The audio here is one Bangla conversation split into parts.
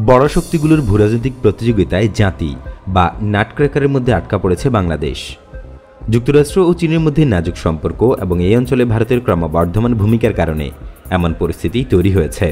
বড় শক্তিগুলোর ভূরাজনৈতিক প্রতিযোগিতায় জাতি বা নাটক্র্যাকারের মধ্যে আটকা পড়েছে বাংলাদেশ। যুক্তরাষ্ট্র ও চীনের মধ্যে নাজুক সম্পর্ক এবং এই অঞ্চলে ভারতের ক্রমবর্ধমান ভূমিকার কারণে এমন পরিস্থিতি তৈরি হয়েছে।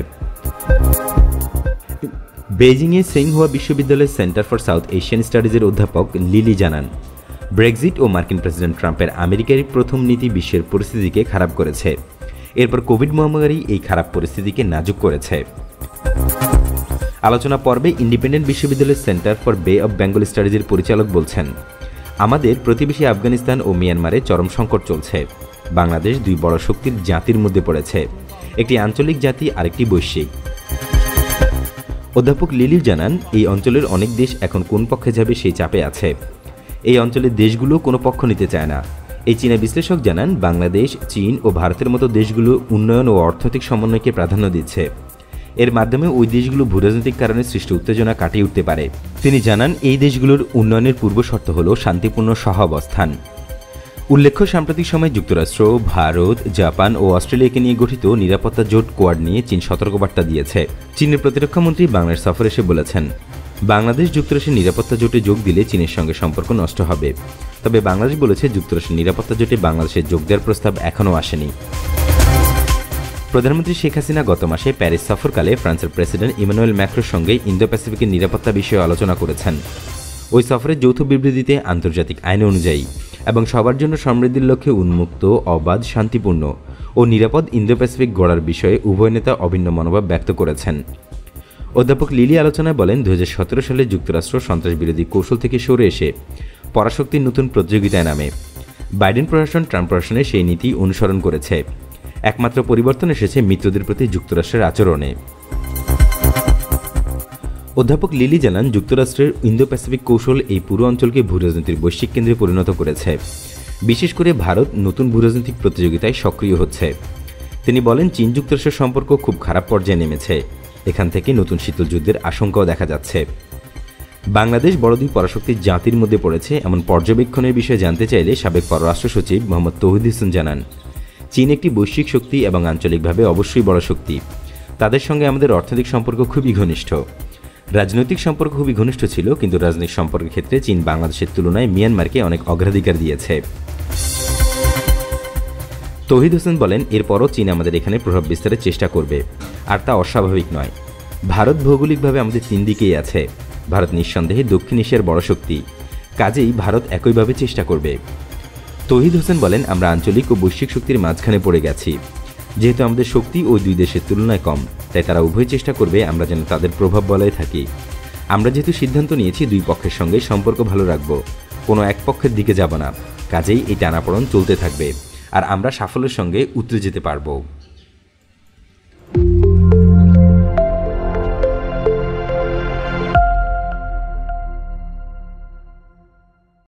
বেইজিংয়ে সিংহুয়া বিশ্ববিদ্যালয়ের সেন্টার ফর সাউথ এশিয়ান স্টাডিজের অধ্যাপক লিলি জানান, ব্রেক্সিট ও মার্কিন প্রেসিডেন্ট ট্রাম্পের আমেরিকার প্রথম নীতি বিশ্বের পরিস্থিতিকে খারাপ করেছে। এরপর কোভিড মহামারী এই খারাপ পরিস্থিতিকে নাজুক করেছে। আলোচনা পর্বে ইন্ডিপেন্ডেন্ট বিশ্ববিদ্যালয়ের centre for Bay of Bengal স্টাডিজের পরিচালক বলছেন, আমাদের প্রতিবেশী আফগানিস্তান ও মিয়ানমারে চরম সংকট চলছে। বাংলাদেশ দুই বড় শক্তির জাতির মধ্যে পড়েছে, একটি আঞ্চলিক জাতি আরেকটি বৈশ্বিক। অধ্যাপক লিলি জানান, এই অঞ্চলের অনেক দেশ এখন কোন পক্ষে যাবে সেই চাপে আছে। এই অঞ্চলের দেশগুলো কোনো পক্ষ নিতে চায় না। এই চীনা বিশ্লেষক জানান, বাংলাদেশ, চীন ও ভারতের মতো দেশগুলো উন্নয়ন ও অর্থনৈতিক সমন্বয়কে প্রাধান্য দিচ্ছে। এর মাধ্যমে ওই দেশগুলো ভূরাজনৈতিক কারণে সৃষ্ট উত্তেজনা কাটিয়ে উঠতে পারে। তিনি জানান, এই দেশগুলোর উন্নয়নের পূর্বশর্ত হল শান্তিপূর্ণ সহাবস্থান। উল্লেখ্য, সাম্প্রতিক সময়ে যুক্তরাষ্ট্র, ভারত, জাপান ও অস্ট্রেলিয়াকে নিয়ে গঠিত নিরাপত্তা জোট কোয়াড নিয়ে চীন সতর্কবার্তা দিয়েছে। চীনের প্রতিরক্ষামন্ত্রী বাংলাদেশ সফরে এসে বলেছেন, বাংলাদেশ যুক্তরাষ্ট্রের নিরাপত্তা জোটে যোগ দিলে চীনের সঙ্গে সম্পর্ক নষ্ট হবে। তবে বাংলাদেশ বলেছে, যুক্তরাষ্ট্রের নিরাপত্তা জোটে বাংলাদেশের যোগ দেওয়ার প্রস্তাব এখনও আসেনি। প্রধানমন্ত্রী শেখ হাসিনা গত মাসে প্যারিস সফরকালে ফ্রান্সের প্রেসিডেন্ট ইমানুয়েল ম্যাক্রোর সঙ্গে ইন্দো প্যাসিফিকের নিরাপত্তা বিষয়ে আলোচনা করেছেন। ওই সফরে যৌথ বিবৃতিতে আন্তর্জাতিক আইন অনুযায়ী এবং সবার জন্য সমৃদ্ধির লক্ষ্যে উন্মুক্ত, অবাধ, শান্তিপূর্ণ ও নিরাপদ ইন্দো প্যাসিফিক গড়ার বিষয়ে উভয় নেতা অভিন্ন মনোভাব ব্যক্ত করেছেন। অধ্যাপক লিলি আলোচনায় বলেন, 2017 সালে যুক্তরাষ্ট্র সন্ত্রাসবিরোধী কৌশল থেকে সরে এসে পরাশক্তির নতুন প্রতিযোগিতায় নামে। বাইডেন প্রশাসন ট্রাম্প প্রশাসনের সেই নীতি অনুসরণ করেছে। একমাত্র পরিবর্তন এসেছে মিত্রদের প্রতি যুক্তরাষ্ট্রের আচরণে। অধ্যাপক লিলি জানান, যুক্তরাষ্ট্রের ইন্দো প্যাসিফিক কৌশল এই পুরো অঞ্চলকে ভূরাজনীতির বৈশ্বিক কেন্দ্রে পরিণত করেছে। বিশেষ করে ভারত নতুন ভূরাজনৈতিক প্রতিযোগিতায় সক্রিয় হচ্ছে। তিনি বলেন, চীন যুক্তরাষ্ট্রের সম্পর্ক খুব খারাপ পর্যায়ে নেমেছে। এখান থেকে নতুন শীতল যুদ্ধের আশঙ্কাও দেখা যাচ্ছে। বাংলাদেশ বড় দুই পরাশক্তির জাতির মধ্যে পড়েছে এমন পর্যবেক্ষণের বিষয়ে জানতে চাইলে সাবেক পররাষ্ট্র সচিব মোহাম্মদ তৌহিদ হোসেন জানান, চীন একটি বৈশ্বিক শক্তি এবং আঞ্চলিকভাবে অবশ্যই বড় শক্তি। তাদের সঙ্গে আমাদের অর্থনৈতিক সম্পর্ক খুবই ঘনিষ্ঠ। রাজনৈতিক সম্পর্ক খুবই ঘনিষ্ঠ ছিল, কিন্তু রাজনৈতিক সম্পর্কের ক্ষেত্রে চীন বাংলাদেশের তুলনায় মিয়ানমারকে অনেক অগ্রাধিকার দিয়েছে। তৌহিদ হোসেন বলেন, এরপরও চীন আমাদের এখানে প্রভাব বিস্তারের চেষ্টা করবে, আর তা অস্বাভাবিক নয়। ভারত ভৌগোলিকভাবে আমাদের তিন দিকেই আছে। ভারত নিঃসন্দেহে দক্ষিণ এশিয়ার বড় শক্তি, কাজেই ভারত একইভাবে চেষ্টা করবে। তৌহিদ হোসেন বলেন, আমরা আঞ্চলিক ও বৈশ্বিক শক্তির মাঝখানে পড়ে গেছি। যেহেতু আমাদের শক্তি ওই দুই দেশের তুলনায় কম, তাই তারা উভয় চেষ্টা করবে আমরা যেন তাদের প্রভাব বলয়ে থাকি। আমরা যেহেতু সিদ্ধান্ত নিয়েছি দুই পক্ষের সঙ্গে সম্পর্ক ভালো রাখব, কোনো এক পক্ষের দিকে যাব না, কাজেই এই টানাপোড়েন চলতে থাকবে, আর আমরা সাফল্যের সঙ্গে উতরে যেতে পারব।